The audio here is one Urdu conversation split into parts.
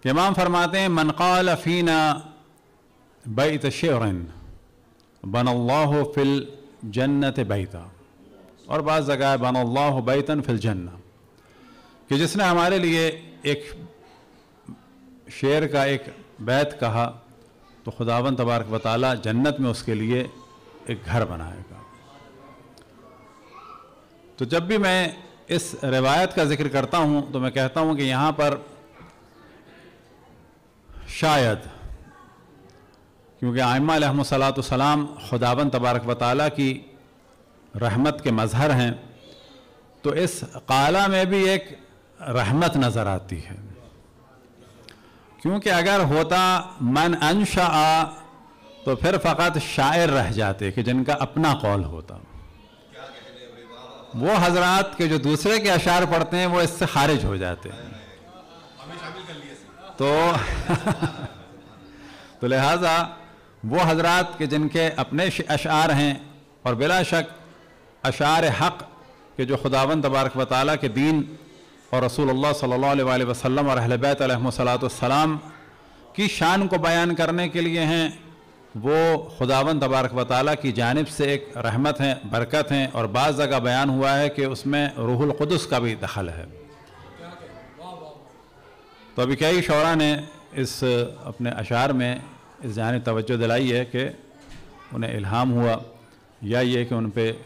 کہ امام فرماتے ہیں من قال فینا بیت شعر بن اللہ فی الجنت بیتا، اور بعض جگہ بن اللہ بیتن فی الجنہ، کہ جس نے ہمارے لیے ایک شعر کا ایک بیت کہا تو خداوند تبارک و تعالی جنت میں اس کے لیے ایک گھر بنائے گا۔ تو جب بھی میں اس روایت کا ذکر کرتا ہوں تو میں کہتا ہوں کہ یہاں پر شاید کیونکہ ائمہ علیہم الصلاۃ والسلام خداوند تبارک و تعالیٰ کی رحمت کے مظہر ہیں، تو اس قالہ میں بھی ایک رحمت نظر آتی ہے، کیونکہ اگر ہوتا من انشاء تو پھر فقط شاعر رہ جاتے کہ جن کا اپنا قول ہوتا، وہ حضرات کے جو دوسرے کے اشعار پڑھتے ہیں وہ اس سے خارج ہو جاتے ہیں، تو لہٰذا وہ حضرات کے جن کے اپنے اشعار ہیں، اور بلا شک اشعار حق کہ جو خداوند تبارک و تعالیٰ کے دین اور رسول اللہ صلی اللہ علیہ وآلہ وسلم اور اہل بیت علیہم الصلاۃ والسلام کی شان کو بیان کرنے کے لیے ہیں، وہ خداوند تبارک و تعالیٰ کی جانب سے ایک رحمت ہیں، برکت ہیں، اور بعض جگہ بیان ہوا ہے کہ اس میں روح القدس کا بھی دخل ہے۔ تو ابھی کئی شعراء نے اس اپنے اشعار میں اس جانب توجہ دلائی ہے کہ انہیں الہام ہوا، یا یہ کہ ان پہ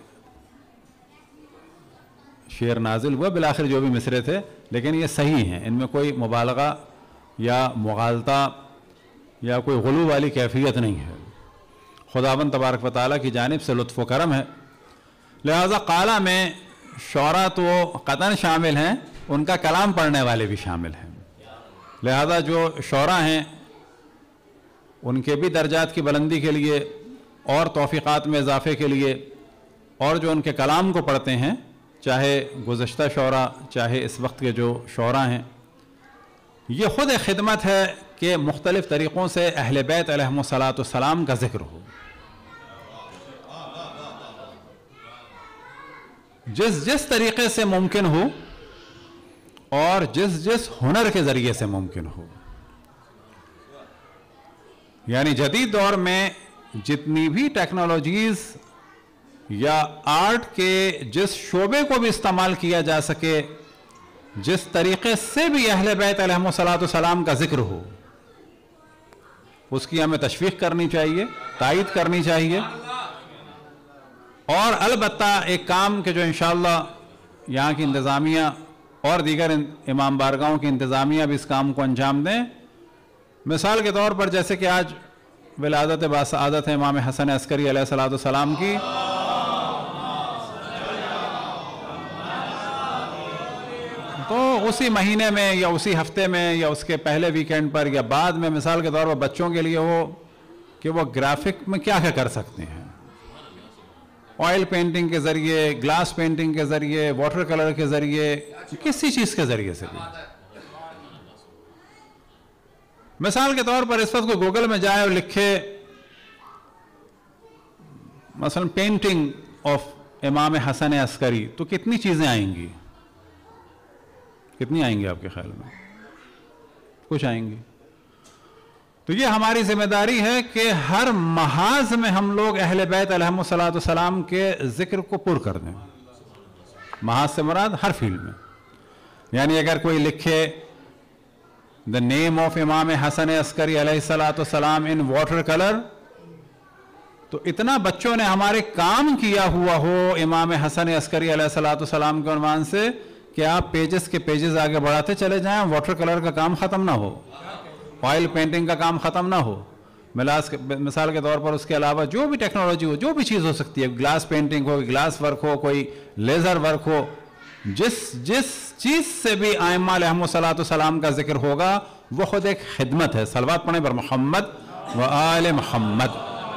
شعر نازل ہوا، بالآخر جو بھی مصرے تھے، لیکن یہ صحیح ہیں، ان میں کوئی مبالغہ یا مغالطہ یا کوئی غلو والی کیفیت نہیں ہے، خداوند تبارک و تعالیٰ کی جانب سے لطف و کرم ہے۔ لہذا قالہ میں شعراء تو قطعاً شامل ہیں، ان کا کلام پڑھنے والے بھی شامل ہیں، لہذا جو شعراء ہیں ان کے بھی درجات کی بلندی کے لیے اور توفیقات میں اضافے کے لیے، اور جو ان کے کلام کو پڑھتے ہیں، چاہے گزشتہ شعراء چاہے اس وقت کے جو شعراء ہیں، یہ خود ایک خدمت ہے کہ مختلف طریقوں سے اہل بیت علیہم الصلاۃ والسلام کا ذکر ہو، جس طریقے سے ممکن ہو اور جس ہنر کے ذریعے سے ممکن ہو۔ یعنی جدید دور میں جتنی بھی ٹیکنالوجیز یا آرٹ کے جس شعبے کو بھی استعمال کیا جا سکے، جس طریقے سے بھی اہل بیت علیہم الصلاۃ والسلام کا ذکر ہو، اس کی ہمیں تشویق کرنی چاہیے، تائید کرنی چاہیے، اور البتہ ایک کام کہ جو انشاءاللہ یہاں کی انتظامیہ اور دیگر امام بارگاہوں کی انتظامیہ بھی اس کام کو انجام دیں۔ مثال کے طور پر جیسے کہ آج ولادت باسعادت ہے امام حسن عسکری علیہ الصلاۃ والسلام کی، تو اسی مہینے میں یا اسی ہفتے میں یا اس کے پہلے ویکینڈ پر یا بعد میں مثال کے طور پر بچوں کے لیے ہو کہ وہ گرافک میں کیا کر سکتے ہیں، آئل پینٹنگ کے ذریعے، گلاس پینٹنگ کے ذریعے، واٹر کلر کے ذریعے، کسی چیز کے ذریعے سے بھی۔ مثال کے طور پر اس وقت کوئی گوگل میں جائے اور لکھے مثلا پینٹنگ آف امام حسن عسکری، تو کتنی چیزیں آئیں گی؟ کتنی آئیں گی آپ کے خیال میں؟ کچھ آئیں گی۔ تو یہ ہماری ذمہ داری ہے کہ ہر محاذ میں ہم لوگ اہل بیت علیہم الصلاۃ والسلام کے ذکر کو پر کر دیں۔ محاذ سے مراد ہر فیلڈ میں، یعنی اگر کوئی لکھے the name of امام حسن عسکری علیہ الصلاۃ والسلام in water color، تو اتنا بچوں نے ہمارے کام کیا ہوا ہو امام حسن عسکری علیہ الصلاۃ والسلام کے عنوان سے کہ آپ پیجز کے پیجز آگے بڑھاتے چلے جائیں، واٹر کلر کا کام ختم نہ ہو، آئل پینٹنگ کا کام ختم نہ ہو۔ مثال کے طور پر اس کے علاوہ جو بھی ٹیکنالوجی ہو، جو بھی چیز ہو سکتی ہے، گلاس پینٹنگ ہو، گلاس ورک ہو، کوئی لیزر ورک ہو، جس چیز سے بھی ائمہ علیہم الصلاۃ والسلام کا ذکر ہوگا وہ خود ایک خدمت ہے۔ صلوات پڑھیں بر محمد و آل محمد۔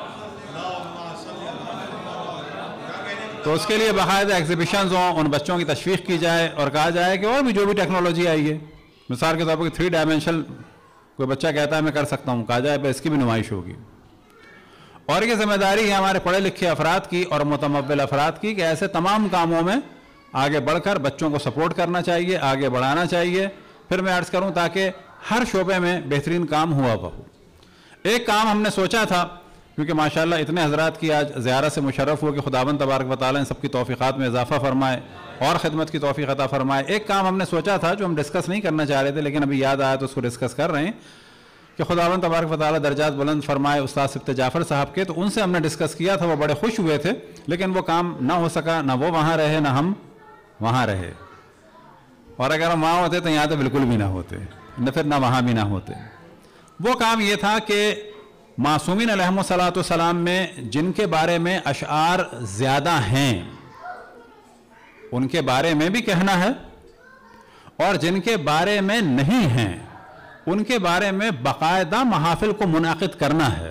تو اس کے لیے باقاعدہ ایگزیبیشنز ہوں، ان بچوں کی تشویق کی جائے اور کہا جائے کہ اور بھی جو بھی ٹیکنالوجی آئی ہے، مثال کے طور پر 3 ڈائمینشنل کوئی بچہ کہتا ہے میں کر سکتا ہوں، کہا جائے بھائی اس کی بھی نمائش ہوگی۔ اور یہ ذمہ داری ہے ہمارے پڑھے لکھے افراد کی اور متمول افراد کی کہ ایسے تمام کاموں میں آگے بڑھ کر بچوں کو سپورٹ کرنا چاہیے، آگے بڑھانا چاہیے۔ پھر میں عرض کروں تاکہ ہر شعبے میں بہترین کام ہوا ہو. ایک کام ہم نے سوچا تھا، کیونکہ ماشاءاللہ اتنے حضرات کی آج زیارت سے مشرف ہو کہ خداوند تبارک و تعالیٰ ان سب کی توفیقات میں اضافہ فرمائے اور خدمت کی توفیق عطا فرمائے. ایک کام ہم نے سوچا تھا جو ہم ڈسکس نہیں کرنا چاہ رہے تھے، لیکن ابھی یاد آیا تو اس کو ڈسکس کر رہے ہیں کہ خداوند تبارک و تعالیٰ درجات بلند فرمائے استاد سبت جعفر صاحب کے. تو ان سے ہم نے ڈسکس کیا تھا، وہ بڑے خوش ہوئے تھے، لیکن وہ کام نہ ہو سکا. نہ وہ وہاں رہے نہ ہم وہاں رہے، اور اگر ہم وہاں ہوتے تو یہاں تو بالکل بھی نہ ہوتے، نہ پھر نہ وہاں بھی نہ ہوتے. وہ کام یہ تھا کہ معصومین علیہم الصلاۃ والسلام میں جن کے بارے میں اشعار زیادہ ہیں ان کے بارے میں بھی کہنا ہے، اور جن کے بارے میں نہیں ہیں ان کے بارے میں باقاعدہ محافل کو منعقد کرنا ہے.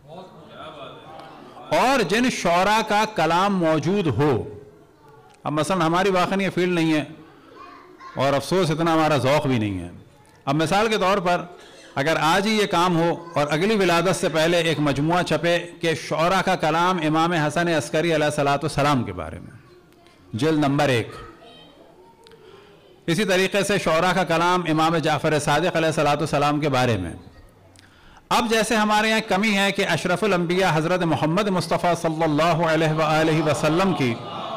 اور جن شعراء کا کلام موجود ہو، اب مثلا ہماری واقعی یہ فیلڈ نہیں ہے اور افسوس اتنا ہمارا ذوق بھی نہیں ہے. اب مثال کے طور پر اگر آج ہی یہ کام ہو اور اگلی ولادت سے پہلے ایک مجموعہ چھپے کہ شعراء کا کلام امام حسن عسکری علیہ الصلوۃ والسلام کے بارے میں، جلد نمبر 1. اسی طریقے سے شعراء کا کلام امام جعفر صادق علیہ الصلوۃ والسلام کے بارے میں. اب جیسے ہمارے یہاں کمی ہے کہ اشرف الانبیاء حضرت محمد مصطفیٰ صلی اللہ علیہ وآلہ وسلم کی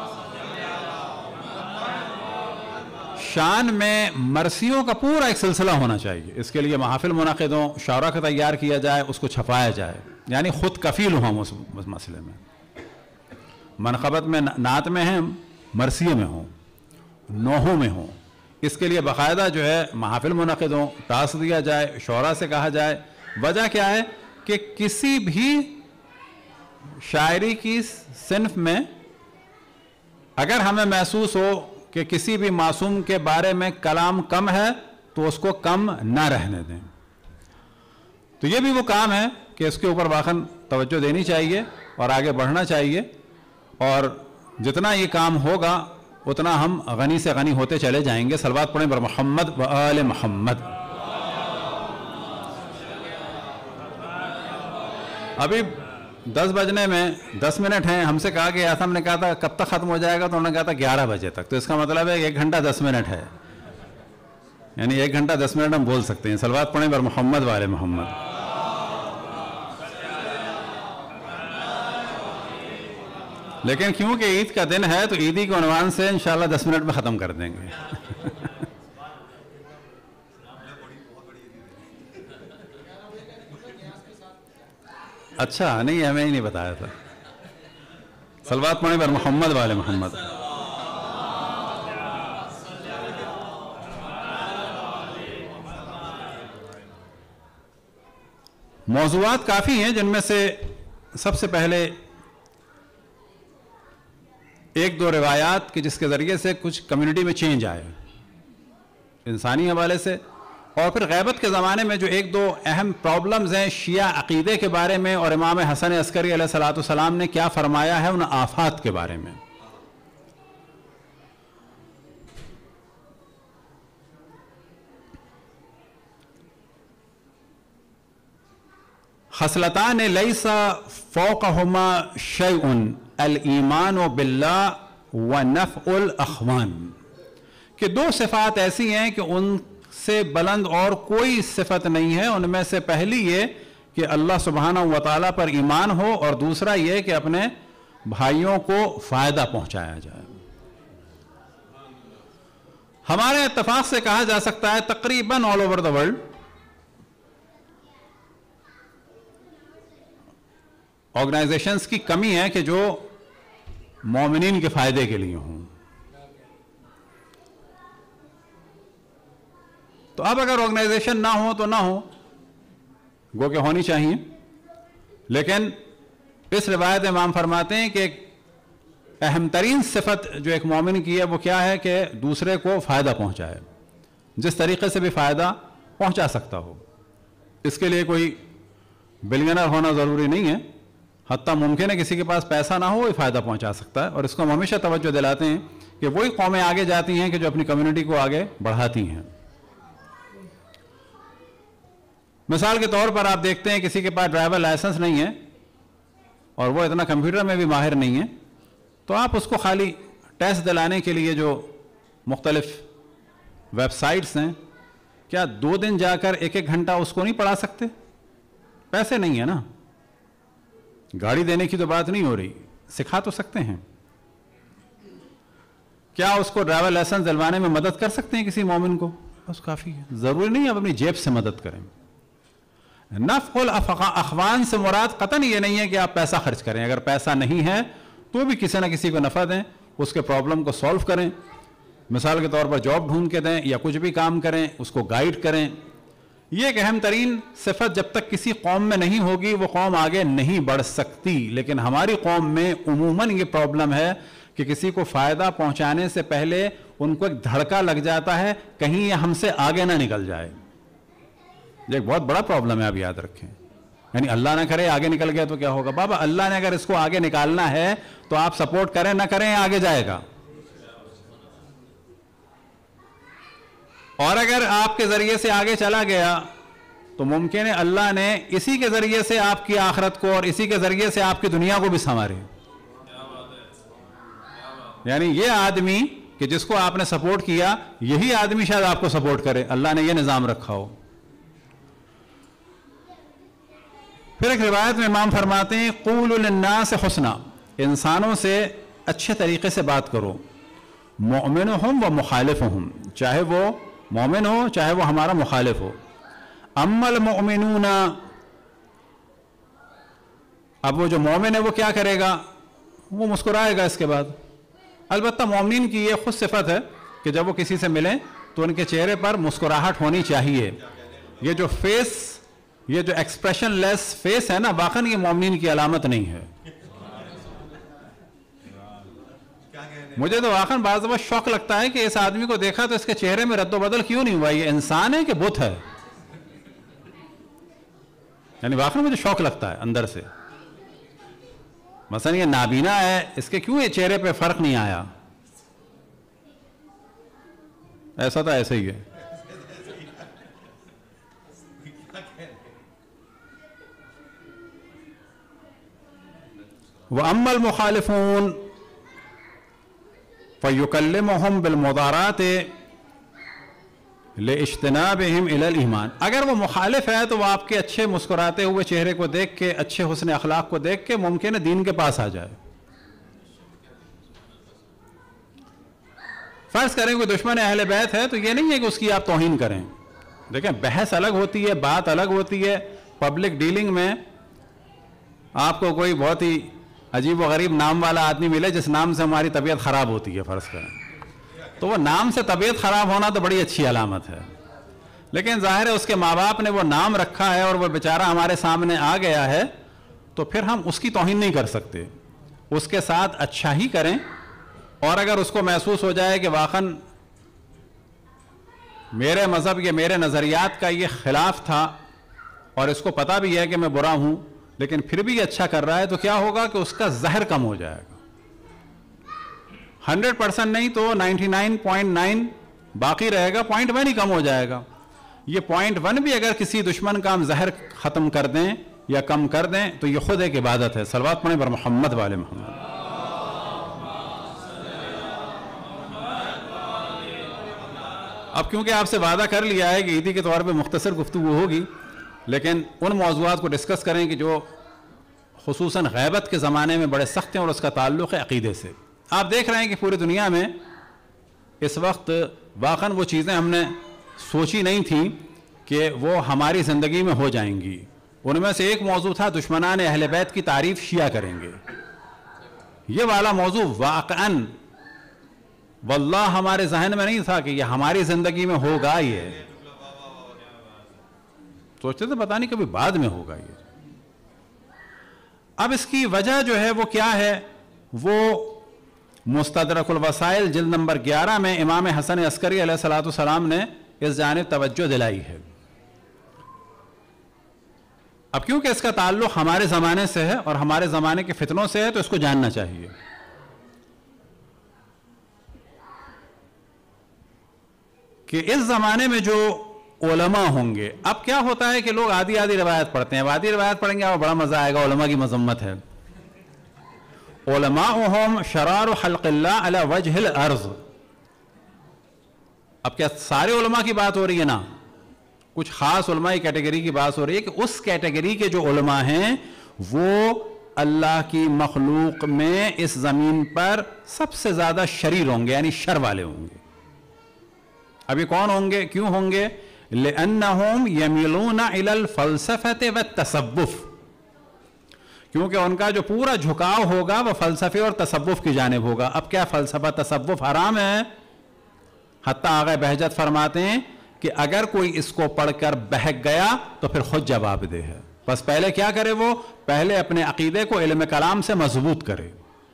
شان میں مرثیوں کا پورا ایک سلسلہ ہونا چاہیے. اس کے لیے محافل منعقد ہوں، شعراء کا تیار کیا جائے، اس کو چھپایا جائے، یعنی خود کفیل ہوں اس مسئلے میں. منقبت میں نعت میں ہیں، مرثیے میں ہوں، نوحوں میں ہوں. اس کے لیے باقاعدہ جو ہے محافل منعقد ہوں، ٹاسک دیا جائے، شعراء سے کہا جائے. وجہ کیا ہے کہ کسی بھی شاعری کی صنف میں اگر ہمیں محسوس ہو کہ کسی بھی معصوم کے بارے میں کلام کم ہے تو اس کو کم نہ رہنے دیں. تو یہ بھی وہ کام ہے کہ اس کے اوپر واقعاً توجہ دینی چاہیے اور آگے بڑھنا چاہیے، اور جتنا یہ کام ہوگا اتنا ہم غنی سے غنی ہوتے چلے جائیں گے. صلوات پڑھیں بر محمد و آل محمد. ابھی 10 بجنے میں 10 منٹ ہیں، ہم سے کہا گیا تھا، ہم نے کہا تھا کب تک ختم ہو جائے گا، تو انہوں نے کہا تھا 11 بجے تک. تو اس کا مطلب ہے 1 گھنٹہ 10 منٹ ہے، یعنی 1 گھنٹہ 10 منٹ ہم بول سکتے ہیں. صلوات پڑھیں بر محمد و آل محمد. لیکن کیونکہ عید کا دن ہے تو عیدی کے عنوان سے انشاءاللہ 10 منٹ میں ختم کر دیں گے. اچھا نہیں، ہمیں ہی نہیں بتایا تھا. صلوات پڑھیں بر محمد و آل محمد. موضوعات کافی ہیں، جن میں سے سب سے پہلے 1-2 روایات کی جس کے ذریعے سے کچھ کمیونٹی میں چینج آئے انسانی حوالے سے، اور پھر غیبت کے زمانے میں جو 1-2 اہم پرابلمز ہیں شیعہ عقیدے کے بارے میں، اور امام حسن عسکری علیہ الصلوۃ والسلام نے کیا فرمایا ہے ان آفات کے بارے میں. خصلتان لیس فوقہما شیء الایمان باللہ ونفع الاخوان، کہ 2 صفات ایسی ہیں کہ ان سے بلند اور کوئی صفت نہیں ہے. ان میں سے پہلی یہ کہ اللہ سبحانہ و تعالیٰ پر ایمان ہو، اور دوسرا یہ کہ اپنے بھائیوں کو فائدہ پہنچایا جائے. ہمارے اتفاق سے کہا جا سکتا ہے تقریباً all over the world organizations کی کمی ہے کہ جو مومنین کے فائدے کے لیے ہوں. تو اب اگر آرگنائزیشن نہ ہو تو نہ ہو، گو کہ ہونی چاہیے. لیکن اس روایت میں امام فرماتے ہیں کہ ایک اہم ترین صفت جو ایک مومن کی ہے وہ کیا ہے کہ دوسرے کو فائدہ پہنچائے، جس طریقے سے بھی فائدہ پہنچا سکتا ہو. اس کے لیے کوئی بلینئر ہونا ضروری نہیں ہے، حتیٰ ممکن ہے کسی کے پاس پیسہ نہ ہو وہ فائدہ پہنچا سکتا ہے. اور اس کو ہم ہمیشہ توجہ دلاتے ہیں کہ وہی قومیں آگے جاتی ہیں کہ جو اپنی کمیونٹی کو آگے بڑھاتی ہیں. مثال کے طور پر آپ دیکھتے ہیں کسی کے پاس ڈرائیور لائسنس نہیں ہے اور وہ اتنا کمپیوٹر میں بھی ماہر نہیں ہے، تو آپ اس کو خالی ٹیسٹ دلانے کے لیے جو مختلف ویب سائٹس ہیں کیا 2 دن جا کر 1-1 گھنٹہ اس کو نہیں پڑھا سکتے؟ پیسے نہیں ہے نا، گاڑی دینے کی تو بات نہیں ہو رہی، سکھا تو سکتے ہیں۔ کیا اس کو ڈرائیور لائسنس دلوانے میں مدد کر سکتے ہیں کسی مومن کو؟ بس کافی ہے، ضروری نہیں آپ اپنی جیب سے مدد کریں۔ نفع الاخوان سے مراد قطعاً یہ نہیں ہے کہ آپ پیسہ خرچ کریں، اگر پیسہ نہیں ہے تو بھی کسی نہ کسی کو نفع دیں، اس کے پرابلم کو سولو کریں، مثال کے طور پر جاب ڈھونڈ کے دیں یا کچھ بھی کام کریں، اس کو گائیڈ کریں۔ یہ ایک اہم ترین صفت جب تک کسی قوم میں نہیں ہوگی وہ قوم آگے نہیں بڑھ سکتی، لیکن ہماری قوم میں عموماً یہ پرابلم ہے کہ کسی کو فائدہ پہنچانے سے پہلے ان کو ایک دھڑکا لگ جاتا ہے کہیں یہ ہم سے آگے نہ نکل جائے۔ یہ ایک بہت بڑا پرابلم ہے، آپ یاد رکھیں، یعنی اللہ نہ کرے آگے نکل گیا تو کیا ہوگا؟ بابا اللہ نے اگر اس کو آگے نکالنا ہے تو آپ سپورٹ کریں نہ کریں آگے جائے گا، اور اگر آپ کے ذریعے سے آگے چلا گیا تو ممکن ہے اللہ نے اسی کے ذریعے سے آپ کی آخرت کو اور اسی کے ذریعے سے آپ کی دنیا کو بھی سنوارے۔ یعنی یہ آدمی کہ جس کو آپ نے سپورٹ کیا یہی آدمی شاید آپ کو سپورٹ کرے، اللہ نے یہ نظام رکھا ہو۔ پھر ایک روایت میں امام فرماتے ہیں قولوا للناس حسنا، انسانوں سے اچھے طریقے سے بات کرو، مؤمنہم و مخالفہم، چاہے وہ مومن ہو چاہے وہ ہمارا مخالف ہو۔ اما المؤمنون، اب وہ جو مومن ہے وہ کیا کرے گا؟ وہ مسکرائے گا اس کے بعد۔ البتہ مومنین کی یہ خود صفت ہے کہ جب وہ کسی سے ملیں تو ان کے چہرے پر مسکراہٹ ہونی چاہیے۔ یہ جو فیس، یہ جو ایکسپریشن لیس فیس ہے نا، واقعاً یہ مومنین کی علامت نہیں ہے۔ مجھے تو واقعاً بعض دفعہ شوق لگتا ہے کہ اس آدمی کو دیکھا تو اس کے چہرے میں رد و بدل کیوں نہیں ہوا، یہ انسان ہے کہ بت ہے؟ یعنی واقعاً مجھے شوق لگتا ہے اندر سے، مثلا یہ نابینا ہے، اس کے کیوں یہ چہرے پہ فرق نہیں آیا؟ ایسا تھا ایسے ہی ہے۔ وَأَمَّا الْمُخَالِفُونَ فَيُكَلِّمُهُمْ بِالْمُضَارَاتِ لِاجْتِنَابِهِمْ إِلَى الْإِيمَانِ، اگر وہ مخالف ہے تو وہ آپ کے اچھے مسکراتے ہوئے چہرے کو دیکھ کے، اچھے حسن اخلاق کو دیکھ کے ممکن ہے دین کے پاس آ جائے۔ فرض کریں کوئی دشمن اہل بیت ہے تو یہ نہیں ہے کہ اس کی آپ توہین کریں۔ دیکھیں بحث الگ ہوتی ہے، بات الگ ہوتی ہے، پبلک ڈیلنگ میں آپ کو کوئی بہت ہی عجیب و غریب نام والا آدمی ملے جس نام سے ہماری طبیعت خراب ہوتی ہے، فرض کریں، تو وہ نام سے طبیعت خراب ہونا تو بڑی اچھی علامت ہے، لیکن ظاہر ہے اس کے ماں باپ نے وہ نام رکھا ہے اور وہ بیچارہ ہمارے سامنے آ گیا ہے تو پھر ہم اس کی توہین نہیں کر سکتے، اس کے ساتھ اچھا ہی کریں، اور اگر اس کو محسوس ہو جائے کہ واقعاً میرے مذہب یا میرے نظریات کا یہ خلاف تھا اور اس کو پتہ بھی ہے کہ میں برا ہوں لیکن پھر بھی یہ اچھا کر رہا ہے، تو کیا ہوگا کہ اس کا زہر کم ہو جائے گا، 100% نہیں تو 99.9 باقی رہے گا، 0.1 ہی کم ہو جائے گا۔ یہ 0.1 بھی اگر کسی دشمن کا ہم زہر ختم کر دیں یا کم کر دیں تو یہ خود ایک عبادت ہے۔ صلوات پڑھیں بر محمد والے محمد۔ اب کیونکہ آپ سے وعدہ کر لیا ہے کہ عیدی کے طور پہ مختصر گفتگو ہوگی، لیکن ان موضوعات کو ڈسکس کریں کہ جو خصوصاً غیبت کے زمانے میں بڑے سخت ہیں اور اس کا تعلق ہے عقیدے سے۔ آپ دیکھ رہے ہیں کہ پوری دنیا میں اس وقت واقعاً وہ چیزیں ہم نے سوچی نہیں تھیں کہ وہ ہماری زندگی میں ہو جائیں گی۔ ان میں سے ایک موضوع تھا دشمنان اہل بیت کی تعریف شیعہ کریں گے۔ یہ والا موضوع واقعاً واللہ ہمارے ذہن میں نہیں تھا کہ یہ ہماری زندگی میں ہوگا، یہ سوچتے تھے پتہ نہیں کبھی بعد میں ہوگا یہ۔ اب اس کی وجہ جو ہے وہ کیا ہے؟ وہ مستدرک الوسائل جلد نمبر 11 میں امام حسن عسکری علیہ السلام نے اس جانب توجہ دلائی ہے۔ اب کیونکہ اس کا تعلق ہمارے زمانے سے ہے اور ہمارے زمانے کے فتنوں سے ہے تو اس کو جاننا چاہیے۔ کہ اس زمانے میں جو علماء ہوں گے، اب کیا ہوتا ہے کہ لوگ آدھی آدھی روایت پڑھتے ہیں، اب آدھی روایت پڑھیں گے اور بڑا مزہ آئے گا، علماء کی مذمت ہے۔ علماؤہم شرار خلق اللہ علی وجہ الارض، اب کیا سارے علماء کی بات ہو رہی ہے؟ نا، کچھ خاص علماء کیٹیگری کی بات ہو رہی ہے کہ اس کیٹیگری کے جو علماء ہیں وہ اللہ کی مخلوق میں اس زمین پر سب سے زیادہ شریر ہوں گے، یعنی شر والے ہوں گے. اب یہ کون ہوں گے، کیوں ہوں گے؟ لِأَنَّهُمْ يَمِلُونَ إِلَى الْفَلْسَفَةِ وَالتَّصَوُّفِ، کیونکہ ان کا جو پورا جھکاؤ ہوگا وہ فلسفے اور تصوف کی جانب ہوگا. اب کیا فلسفہ تصوف حرام ہے؟ حتیٰ آغا بہجت فرماتے ہیں کہ اگر کوئی اس کو پڑھ کر بہک گیا تو پھر خود جواب دہ ہے. بس پہلے کیا کرے، وہ پہلے اپنے عقیدے کو علم کلام سے مضبوط کرے.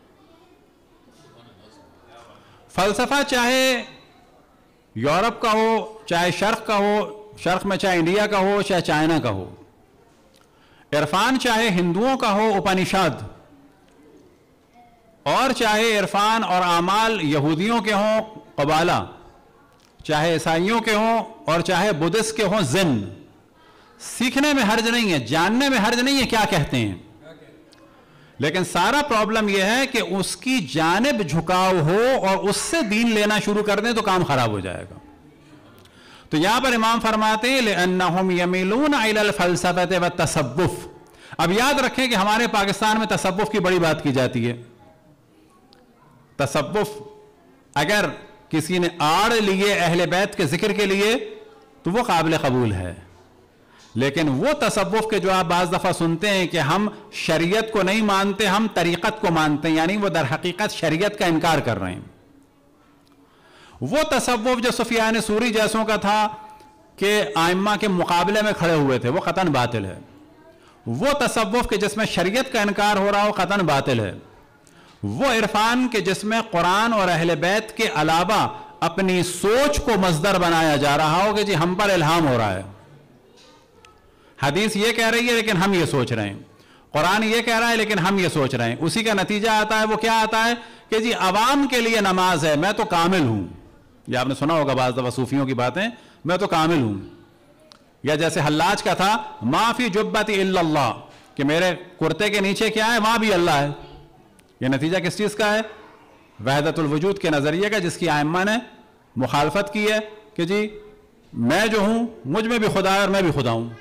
فلسفہ چاہے یورپ کا ہو، چاہے شرق کا ہو، شرق میں چاہے انڈیا کا ہو، چاہے چائنا کا ہو، عرفان چاہے ہندوؤں کا ہو اپنشاد، اور چاہے عرفان اور اعمال یہودیوں کے ہوں قبالہ، چاہے عیسائیوں کے ہوں اور چاہے بدھسٹ کے ہوں زن، سیکھنے میں حرج نہیں ہے، جاننے میں حرج نہیں ہے کیا کہتے ہیں، لیکن سارا پرابلم یہ ہے کہ اس کی جانب جھکاؤ ہو اور اس سے دین لینا شروع کر دیں تو کام خراب ہو جائے گا. تو یہاں پر امام فرماتے ہیں لِأَنَّهُمْ يَمِلُونَ إِلَى الْفَلْسَفَةِ وَالتَّصَوُّفِ. اب یاد رکھیں کہ ہمارے پاکستان میں تصوف کی بڑی بات کی جاتی ہے. تصوف اگر کسی نے آڑ لیے اہل بیت کے ذکر کے لیے تو وہ قابل قبول ہے، لیکن وہ تصوف کے جو آپ بعض دفعہ سنتے ہیں کہ ہم شریعت کو نہیں مانتے، ہم طریقت کو مانتے ہیں، یعنی وہ در حقیقت شریعت کا انکار کر رہے ہیں. وہ تصوف جو سفیان ثوری جیسوں کا تھا کہ ائمہ کے مقابلے میں کھڑے ہوئے تھے، وہ قطعاً باطل ہے. وہ تصوف کے جس میں شریعت کا انکار ہو رہا ہو قطعاً باطل ہے. وہ عرفان کے جس میں قرآن اور اہل بیت کے علاوہ اپنی سوچ کو مصدر بنایا جا رہا ہو کہ جی ہم پر الہام ہو رہا ہے، حدیث یہ کہہ رہی ہے لیکن ہم یہ سوچ رہے ہیں، قرآن یہ کہہ رہا ہے لیکن ہم یہ سوچ رہے ہیں، اسی کا نتیجہ آتا ہے. وہ کیا آتا ہے کہ جی عوام کے لیے نماز ہے، میں تو کامل ہوں. یہ آپ نے سنا ہوگا بعض دفعہ صوفیوں کی باتیں، میں تو کامل ہوں. یا جیسے حلاج کا تھا ما فی جبتی الا اللہ، کہ میرے کرتے کے نیچے کیا ہے، وہاں بھی اللہ ہے. یہ نتیجہ کس چیز کا ہے؟ وحدت الوجود کے نظریے کا، جس کی ائمہ نے مخالفت کی ہے کہ جی میں جو ہوں مجھ میں بھی خدا ہے اور میں بھی خدا ہوں.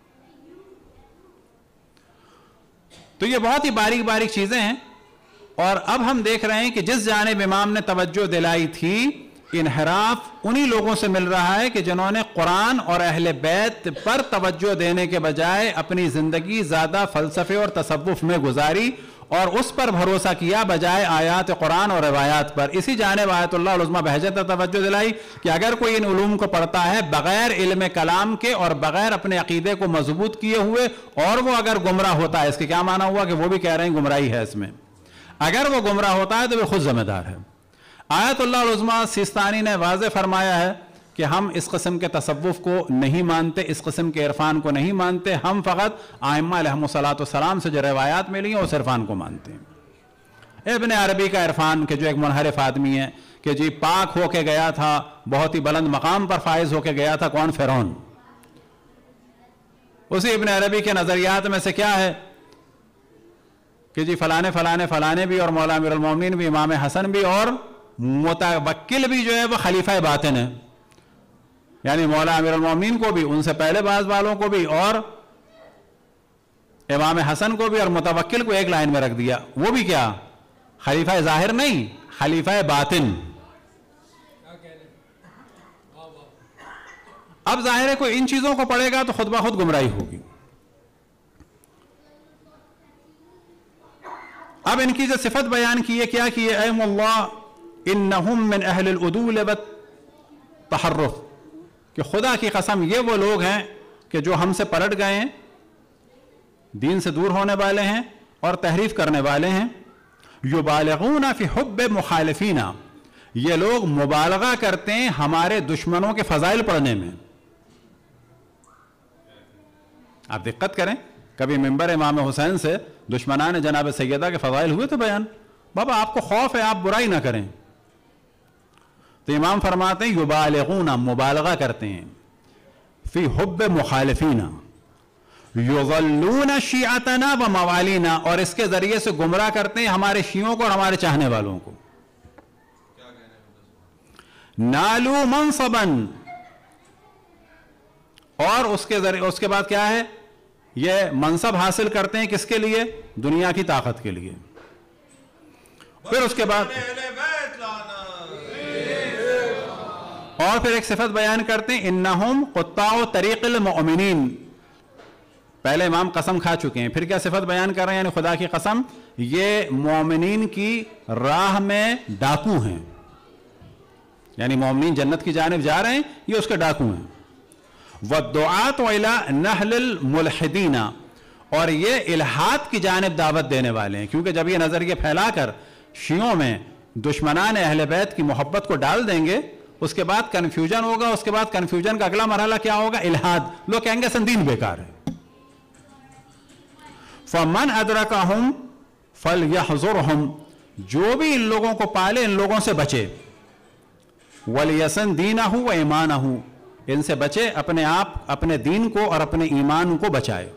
تو یہ بہت ہی باریک باریک چیزیں ہیں. اور اب ہم دیکھ رہے ہیں کہ جس جانب امام نے توجہ دلائی تھی، انحراف انہی لوگوں سے مل رہا ہے کہ جنہوں نے قرآن اور اہل بیت پر توجہ دینے کے بجائے اپنی زندگی زیادہ فلسفے اور تصوف میں گزاری اور اس پر بھروسہ کیا بجائے آیات قرآن اور روایات پر. اسی جانب آیت اللہ العظمیٰ بہجت نے توجہ دلائی کہ اگر کوئی ان علوم کو پڑھتا ہے بغیر علم کلام کے اور بغیر اپنے عقیدے کو مضبوط کیے ہوئے، اور وہ اگر گمراہ ہوتا ہے، اس کے کیا معنی ہوا کہ وہ بھی کہہ رہے ہیں گمراہی ہے اس میں، اگر وہ گمراہ ہوتا ہے تو وہ خود ذمہ دار ہے. آیت اللہ العظمیٰ سیستانی نے واضح فرمایا ہے کہ ہم اس قسم کے تصوف کو نہیں مانتے، اس قسم کے عرفان کو نہیں مانتے، ہم فقط ائمہ علیہم الصلاۃ سے جو روایات ملی ہیں اس عرفان کو مانتے ہیں. ابن عربی کا عرفان کہ جو ایک منحرف آدمی ہے کہ جی پاک ہو کے گیا تھا، بہت ہی بلند مقام پر فائز ہو کے گیا تھا، کون؟ فرعون. اسی ابن عربی کے نظریات میں سے کیا ہے کہ جی فلانے بھی، اور مولا امیر المومنین بھی، امام حسن بھی، اور متوکل بھی جو ہے وہ خلیفہ باطن ہے، یعنی مولا امیر المومنین کو بھی، ان سے پہلے بعض والوں کو بھی، اور امام حسن کو بھی، اور متوکل کو ایک لائن میں رکھ دیا. وہ بھی کیا؟ خلیفہ ظاہر نہیں، خلیفہ باطن. اب ظاہر ہے کوئی ان چیزوں کو پڑھے گا تو خود بخود گمراہی ہوگی. اب ان کی جو صفت بیان کی ہے، کیا کی ہے؟ ایم اللہ انہم من اہل العدول والتحرف، کہ خدا کی قسم یہ وہ لوگ ہیں کہ جو ہم سے پلٹ گئے ہیں، دین سے دور ہونے والے ہیں اور تحریف کرنے والے ہیں. یبالغون فی حب مخالفین، یہ لوگ مبالغہ کرتے ہیں ہمارے دشمنوں کے فضائل پڑھنے میں. آپ دقت کریں، کبھی منبر امام حسین سے دشمنان جناب سیدہ کے فضائل ہوئے تو بیان؟ بابا آپ کو خوف ہے، آپ برائی نہ کریں. تو امام فرماتے ہیں یبالغون، مبالغہ کرتے ہیں، فی حب مخالفین، یضلون شیعتنا و موالینا، اور اس کے ذریعے سے گمراہ کرتے ہیں ہمارے شیعوں کو اور ہمارے چاہنے والوں کو. نالو منصبا، اور اس کے بعد کیا ہے, یہ منصب حاصل کرتے ہیں کس کے لیے؟ دنیا کی طاقت کے لیے. پھر اس کے بعد اور پھر ایک صفت بیان کرتے ہیں, انہم قطاع طریق المؤمنین. پہلے امام قسم کھا چکے ہیں, پھر کیا صفت بیان کر رہے ہیں, یعنی خدا کی قسم یہ مومنین کی راہ میں ڈاکو ہیں, یعنی مومنین جنت کی جانب جا رہے ہیں, یہ اس کے ڈاکو ہیں. وَالدُّعَاةُ إِلَىٰ نَحْلِ الْمُلْحِدِينَ, اور یہ الحاد کی جانب دعوت دینے والے ہیں, کیونکہ جب یہ نظریہ پھیلا کر شیعوں میں دشمنان اہل بیت کی محبت کو ڈال دیں گے, اس کے بعد کنفیوژن ہوگا. اس کے بعد کنفیوژن کا اگلا مرحلہ کیا ہوگا؟ الحاد. لوگ کہیں گے سن دین بیکار ہے. فَمَنْ أَدْرَكَهُمْ فَلْيَحْذُرْهُمْ, جو بھی ان لوگوں کو پالے ان لوگوں سے بچے. وَلْيَسَنْ دِينَهُ وَإِيمَانَهُ, ان سے بچے, اپنے آپ اپنے دین کو اور اپنے ایمان کو بچائے.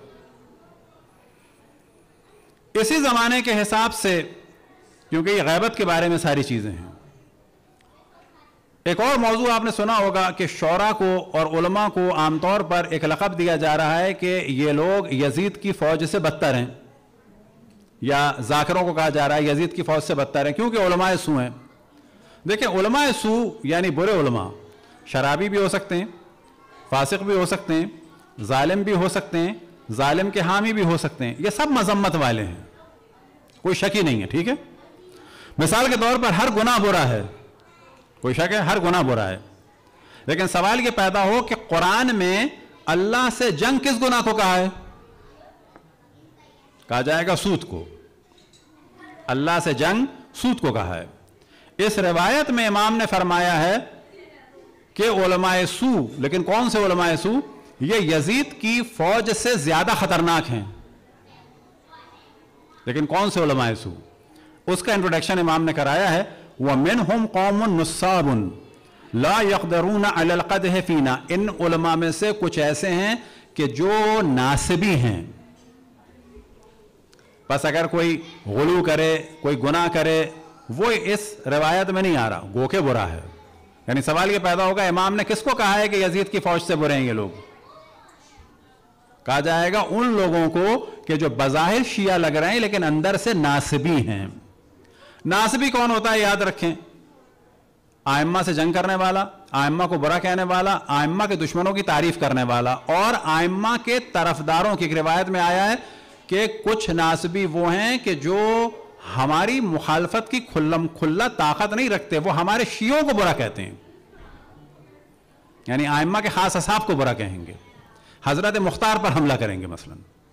اسی زمانے کے حساب سے, کیونکہ یہ غیبت کے بارے میں ساری چیزیں ہیں, ایک اور موضوع آپ نے سنا ہوگا کہ شعراء کو اور علماء کو عام طور پر ایک لقب دیا جا رہا ہے کہ یہ لوگ یزید کی فوج سے بدتر ہیں, یا ذاکروں کو کہا جا رہا ہے یزید کی فوج سے بدتر ہیں کیونکہ علماء سو ہیں. دیکھیں علماء سو یعنی برے علماء, شرابی بھی ہو سکتے ہیں, فاسق بھی ہو سکتے ہیں, ظالم بھی ہو سکتے ہیں, ظالم کے حامی بھی ہو سکتے ہیں, یہ سب مذمت والے ہیں, کوئی شک ہی نہیں ہے. ٹھیک ہے, مثال کے طور پر ہر گناہ برا ہے, کوئی شک ہے, ہر گناہ برا ہے. لیکن سوال یہ پیدا ہو کہ قرآن میں اللہ سے جنگ کس گناہ کو کہا ہے؟ کہا جائے گا سود کو. اللہ سے جنگ سود کو کہا ہے. اس روایت میں امام نے فرمایا ہے کہ علماء سو, لیکن کون سے علماء سو؟ یہ یزید کی فوج سے زیادہ خطرناک ہیں. لیکن کون سے علماء سو؟ اس کا انٹروڈکشن امام نے کرایا ہے, وَمِنْهُمْ قَوْمٌ نُصَّابٌ لَا يَقْدَرُونَ عَلَى الْقَدْحِ فِينَا, ان علماء میں سے کچھ ایسے ہیں کہ جو ناسبی ہیں. بس اگر کوئی غلو کرے, کوئی گناہ کرے, وہ اس روایت میں نہیں آ رہا, گو کہ برا ہے. یعنی سوال یہ پیدا ہوگا امام نے کس کو کہا ہے کہ یزید کی فوج سے برے ہیں یہ لوگ؟ کہا جائے گا ان لوگوں کو کہ جو بظاہر شیعہ لگ رہے ہیں لیکن اندر سے ناسبی ہیں. ناسبی کون ہوتا ہے یاد رکھیں؟ آئمہ سے جنگ کرنے والا, آئمہ کو برا کہنے والا, آئمہ کے دشمنوں کی تعریف کرنے والا, اور آئمہ کے طرفداروں کی. ایک روایت میں آیا ہے کہ کچھ ناسبی وہ ہیں کہ جو ہماری مخالفت کی کھلا طاقت نہیں رکھتے, وہ ہمارے شیعوں کو برا کہتے ہیں, یعنی آئمہ کے خاص اصحاب کو برا کہیں گے, حضرت مختار پر حملہ کریں گے مثلا.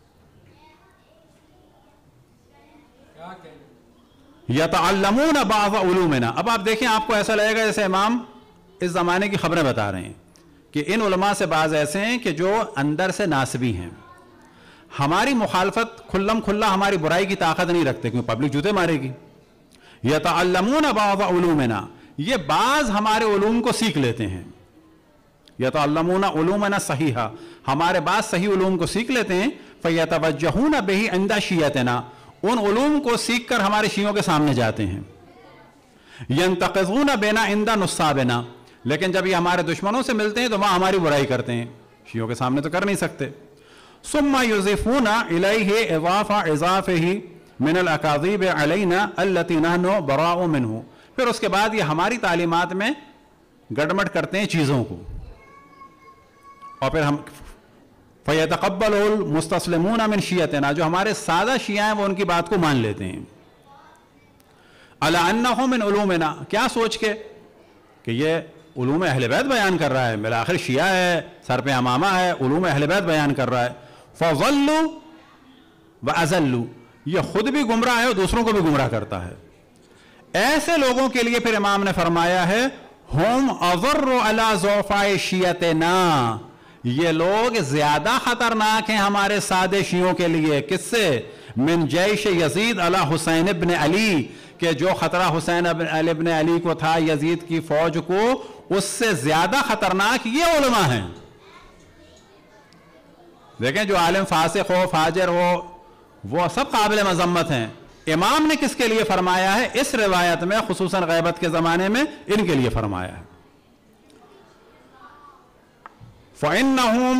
یتعلمون بعض علومنا. اب آپ دیکھیں, آپ کو ایسا لگے گا جیسے امام اس زمانے کی خبریں بتا رہے ہیں کہ ان علماء سے بعض ایسے ہیں کہ جو اندر سے ناسبی ہیں, ہماری مخالفت کھلم کھلا ہماری برائی کی طاقت نہیں رکھتے کیونکہ پبلک جوتے مارے گی. یتعلمون بعض علومنا, یہ بعض ہمارے علوم کو سیکھ لیتے ہیں. یتعلمون علومنا صحیحہ, ہمارے بعض صحیح علوم کو سیکھ لیتے ہیں. فیتوجہون بہ عند شیعتنا, ان علوم کو سیکھ کر ہمارے شیعوں کے سامنے جاتے ہیں. ینتقضون بنا عند نصابنا, لیکن جب یہ ہمارے دشمنوں سے ملتے ہیں تو وہاں ہماری برائی کرتے ہیں, شیعوں کے سامنے تو کر نہیں سکتے. ثم یضیفون الیہ اضافہ من الاکاذیب علینا التی نحن براء منہ, پھر اس کے بعد یہ ہماری تعلیمات میں گڑمٹ کرتے ہیں چیزوں کو, اور پھر ہم فیتقبل المستسلمون من شیعتنا, جو ہمارے سادہ شیعہ ہیں وہ ان کی بات کو مان لیتے ہیں. علی انہ من علومنا, کیا سوچ کے کہ یہ علوم اہل بیت بیان کر رہا ہے, بالآخر شیعہ ہے, سر پہ امامہ ہے, علوم اہل بیت بیان کر رہا ہے. فضلوا واضلوا, یہ خود بھی گمراہ ہے اور دوسروں کو بھی گمراہ کرتا ہے. ایسے لوگوں کے لیے پھر امام نے فرمایا ہے ہم اضر علی ضعفاء شیعتنا, یہ لوگ زیادہ خطرناک ہیں ہمارے سادے شیعوں کے لیے. کس سے؟ من جیش یزید علی حسین ابن علی, کہ جو خطرہ حسین ابن علی کو تھا, یزید کی فوج کو, اس سے زیادہ خطرناک یہ علماء ہیں. دیکھیں جو عالم فاسق ہو, فاجر ہو, وہ سب قابل مذمت ہیں. امام نے کس کے لیے فرمایا ہے؟ اس روایت میں خصوصاً غیبت کے زمانے میں ان کے لیے فرمایا ہے. فَإِنَّهُمْ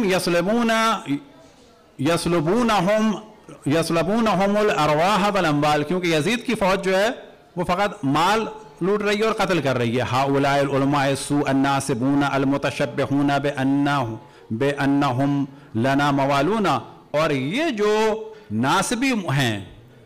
يَسْلُبُونَهُمُ الْأَرْوَاحَ وَالْأَمْوَالَ، کیونکہ یزید کی فوج جو ہے وہ فقط مال لوٹ رہی ہے اور قتل کر رہی ہے. هؤلاء العلماء السوء الناصبون المتشبہون بأنہم لنا موالون، اور یہ جو ناصبی ہیں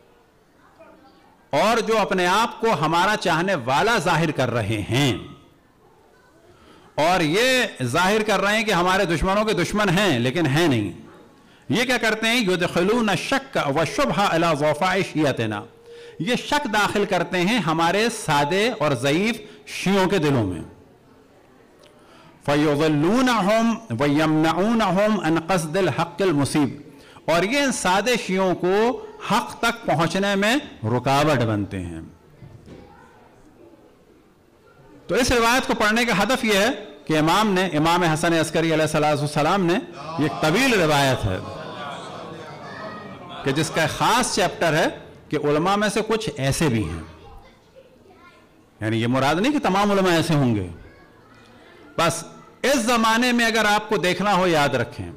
اور جو اپنے آپ کو ہمارا چاہنے والا ظاہر کر رہے ہیں اور یہ ظاہر کر رہے ہیں کہ ہمارے دشمنوں کے دشمن ہیں لیکن ہیں نہیں، یہ کیا کرتے ہیں؟ یدخلون الشک والشبہ الی ضعفاء شیعتنا، یہ شک داخل کرتے ہیں ہمارے سادے اور ضعیف شیعوں کے دلوں میں. فَيُضِلُّونَهُمْ وَيَمْنَعُونَهُمْ عَنْ قَصْدِ الْحَقِّ الْمُصِيبِ، اور یہ ان سادے شیعوں کو حق تک پہنچنے میں رکاوٹ بنتے ہیں. تو اس روایت کو پڑھنے کا ہدف یہ ہے کہ امام حسن عسکری علیہ السلام نے، یہ ایک طویل روایت ہے کہ جس کا خاص چیپٹر ہے کہ علماء میں سے کچھ ایسے بھی ہیں، یعنی یہ مراد نہیں کہ تمام علماء ایسے ہوں گے، بس اس زمانے میں اگر آپ کو دیکھنا ہو یاد رکھیں،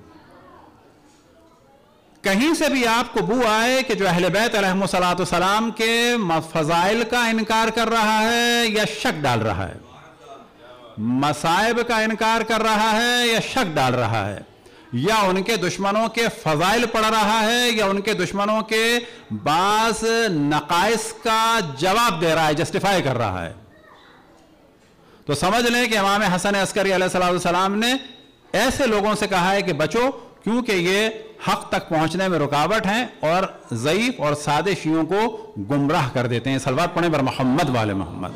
کہیں سے بھی آپ کو بو آئے کہ جو اہل بیت علیہم السلام کے فضائل کا انکار کر رہا ہے یا شک ڈال رہا ہے، مصائب کا انکار کر رہا ہے یا شک ڈال رہا ہے، یا ان کے دشمنوں کے فضائل پڑھ رہا ہے یا ان کے دشمنوں کے بعض نقائص کا جواب دے رہا ہے، جسٹیفائی کر رہا ہے، تو سمجھ لیں کہ امام حسن عسکری علیہ السلام نے ایسے لوگوں سے کہا ہے کہ بچو، کیونکہ یہ حق تک پہنچنے میں رکاوٹ ہیں اور ضعیف اور سادے شیعوں کو گمراہ کر دیتے ہیں. صلوات پڑھیں بر محمد والے محمد.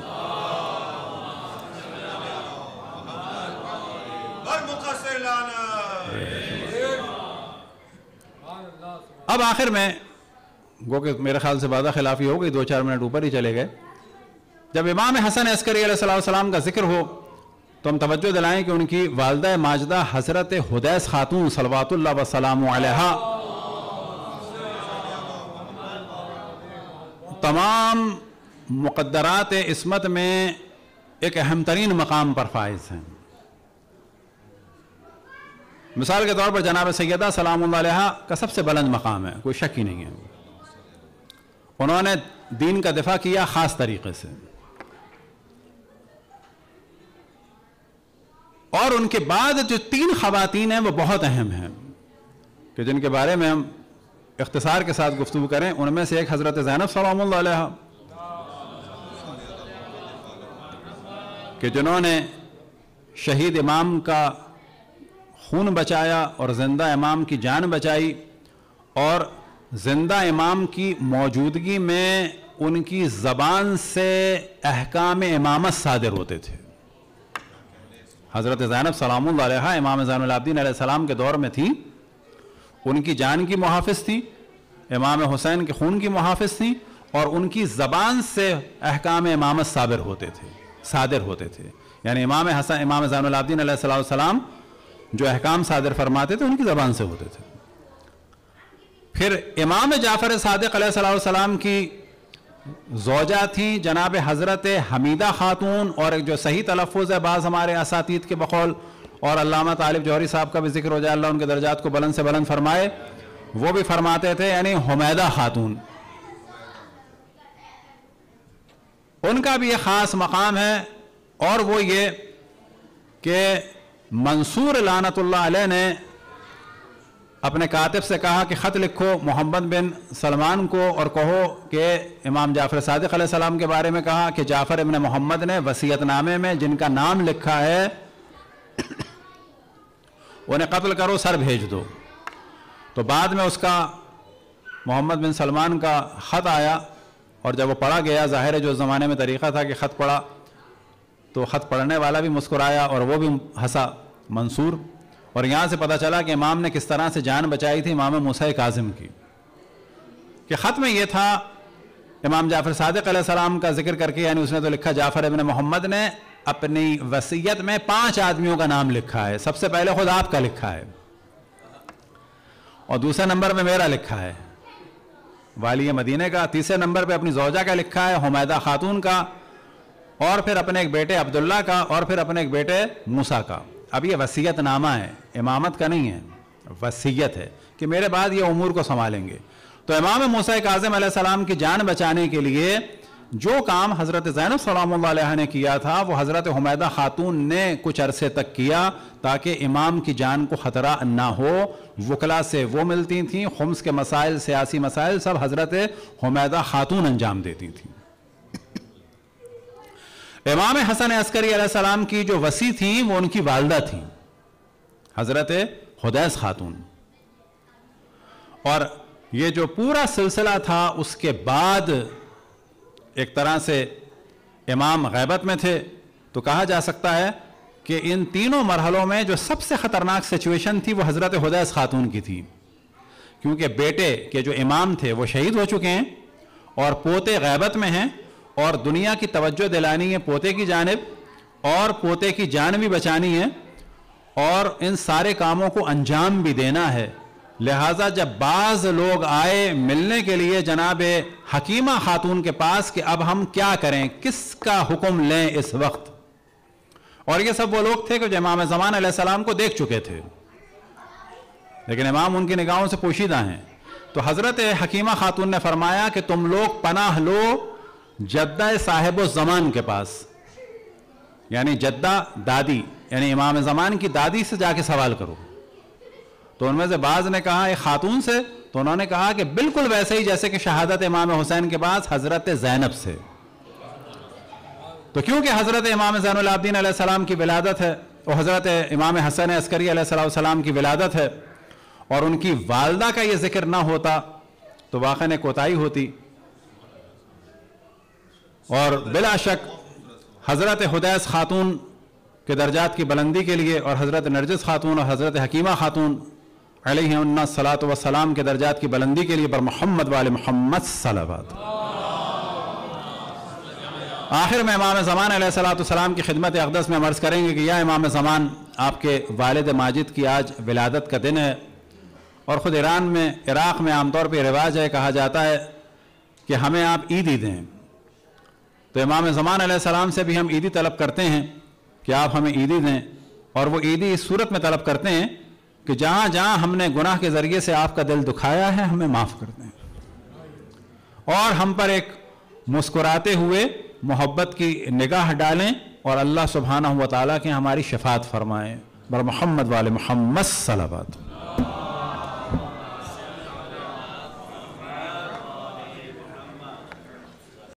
اب آخر میں گو کہ میرے خیال سے وعدہ خلافی ہو گئی، 2-4 منٹ اوپر ہی چلے گئے. جب امام حسن عسکری علیہ السلام کا ذکر ہو تو ہم توجہ دلائیں کہ ان کی والدہ ماجدہ حضرت حدیث خاتون صلوات اللہ وسلام علیہا تمام مقدرات عصمت میں ایک اہم ترین مقام پر فائز ہیں. مثال کے طور پر جناب سیدہ سلام اللہ علیہا کا سب سے بلند مقام ہے، کوئی شک ہی نہیں ہے. انہوں نے دین کا دفاع کیا خاص طریقے سے، اور ان کے بعد جو 3 خواتین ہیں وہ بہت اہم ہیں کہ جن کے بارے میں ہم اختصار کے ساتھ گفتگو کریں. ان میں سے ایک حضرت زینب سلام اللہ علیہا کہ جنہوں نے شہید امام کا خون بچایا اور زندہ امام کی جان بچائی، اور زندہ امام کی موجودگی میں ان کی زبان سے احکام امامت صادر ہوتے تھے. حضرت زینب سلام اللہ علیہا امام زین العابدین علیہ السلام کے دور میں تھی، ان کی جان کی محافظ تھی، امام حسین کے خون کی محافظ تھی، اور ان کی زبان سے احکام امامت صادر ہوتے تھے. یعنی امام زین العابدین علیہ السلام جو احکام صادر فرماتے تھے ان کی زبان سے ہوتے تھے. پھر امام جعفر صادق علیہ السلام کی زوجہ تھی جناب حضرت حمیدہ خاتون، اور ایک جو صحیح تلفظ ہے بعض ہمارے اساتید کے بقول، اور علامہ طالب جوہری صاحب کا بھی ذکر ہو جائے، اللہ ان کے درجات کو بلند سے بلند فرمائے، وہ بھی فرماتے تھے، یعنی حمیدہ خاتون. ان کا بھی ایک خاص مقام ہے، اور وہ یہ کہ منصور لعنت اللہ علیہ نے اپنے کاتب سے کہا کہ خط لکھو محمد بن سلمان کو اور کہو کہ امام جعفر صادق علیہ السلام کے بارے میں کہا کہ جعفر ابن محمد نے وصیت نامے میں جن کا نام لکھا ہے انہیں قتل کرو، سر بھیج دو. تو بعد میں اس کا محمد بن سلمان کا خط آیا، اور جب وہ پڑھا گیا، ظاہر ہے جو زمانے میں طریقہ تھا کہ خط پڑھا تو خط پڑھنے والا بھی مسکرایا اور وہ بھی ہنسا منصور. اور یہاں سے پتہ چلا کہ امام نے کس طرح سے جان بچائی تھی امام موسیٰ کاظم کی. کہ خط میں یہ تھا امام جعفر صادق علیہ السلام کا ذکر کر کے، یعنی اس نے تو لکھا جعفر ابن محمد نے اپنی وصیت میں 5 آدمیوں کا نام لکھا ہے. سب سے پہلے خود آپ کا لکھا ہے، اور دوسرے نمبر پہ میرا لکھا ہے والی مدینہ کا، تیسرے نمبر پہ اپنی زوجہ کا لکھا ہے حمیدہ خاتون کا، اور پھر اپنے ایک بیٹے عبداللہ کا، اور پھر اپنے ایک بیٹے موسیٰ کا. اب یہ وصیت نامہ ہے، امامت کا نہیں ہے، وصیت ہے کہ میرے بعد یہ امور کو سنبھالیں گے۔ تو امام موسیٰ کاظم علیہ السلام کی جان بچانے کے لیے جو کام حضرت زینب سلام اللہ علیہ نے کیا تھا وہ حضرت حمیدہ خاتون نے کچھ عرصے تک کیا تاکہ امام کی جان کو خطرہ نہ ہو۔ وکلا سے وہ ملتی تھیں، خمس کے مسائل، سیاسی مسائل سب حضرت حمیدہ خاتون انجام دیتی تھیں۔ امام حسن عسکری علیہ السلام کی جو وصی تھیں وہ ان کی والدہ تھیں، حضرت حدیث خاتون۔ اور یہ جو پورا سلسلہ تھا اس کے بعد ایک طرح سے امام غیبت میں تھے، تو کہا جا سکتا ہے کہ ان تینوں مرحلوں میں جو سب سے خطرناک سچویشن تھی وہ حضرت حدیث خاتون کی تھی، کیونکہ بیٹے کے جو امام تھے وہ شہید ہو چکے ہیں اور پوتے غیبت میں ہیں، اور دنیا کی توجہ دلانی ہے پوتے کی جانب اور پوتے کی جان بھی بچانی ہے اور ان سارے کاموں کو انجام بھی دینا ہے۔ لہٰذا جب بعض لوگ آئے ملنے کے لیے جناب حکیمہ خاتون کے پاس کہ اب ہم کیا کریں، کس کا حکم لیں اس وقت، اور یہ سب وہ لوگ تھے کہ جو امام زمان علیہ السلام کو دیکھ چکے تھے لیکن امام ان کی نگاہوں سے پوشیدہ ہیں، تو حضرت حکیمہ خاتون نے فرمایا کہ تم لوگ پناہ لو جدہ صاحب الزمان کے پاس، یعنی جدہ دادی، یعنی امام زمان کی دادی سے جا کے سوال کرو۔ تو ان میں سے بعض نے کہا ایک خاتون سے، تو انہوں نے کہا کہ بالکل ویسے ہی جیسے کہ شہادت امام حسین کے پاس حضرت زینب سے۔ تو کیونکہ حضرت امام زین العابدین علیہ السلام کی ولادت ہے اور حضرت امام حسن عسکری علیہ السلام کی ولادت ہے اور ان کی والدہ کا یہ ذکر نہ ہوتا تو واقعاً ایک کوتاہی ہوتی، اور بلا شک حضرت حدیث خاتون کے درجات کی بلندی کے لیے اور حضرت نرجس خاتون اور حضرت حکیمہ خاتون علیہ الصلاۃ والسلام کے درجات کی بلندی کے لیے بر محمد وآل محمد صلوات۔ آخر میں امام زمان علیہ السلام کی خدمت اقدس میں عرض کریں گے کہ یا امام زمان، آپ کے والد ماجد کی آج ولادت کا دن ہے، اور خود عراق میں عام طور پہ رواج ہے، کہا جاتا ہے کہ ہمیں آپ عیدی دیں، تو امام زمان علیہ السلام سے بھی ہم عیدی طلب کرتے ہیں کہ آپ ہمیں عیدی دیں، اور وہ عیدی اس صورت میں طلب کرتے ہیں کہ جہاں جہاں ہم نے گناہ کے ذریعے سے آپ کا دل دکھایا ہے ہمیں معاف کر دیں، اور ہم پر ایک مسکراتے ہوئے محبت کی نگاہ ڈالیں اور اللہ سبحانہ و تعالیٰ کے ہماری شفاعت فرمائیں۔ بر محمد وآل محمد صلوات۔